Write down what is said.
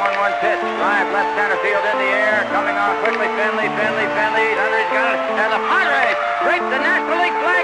0-1 pitch. Drive left center field in the air. Coming on quickly. Finley. He's under. He's got it. And the Padres break the National League flag.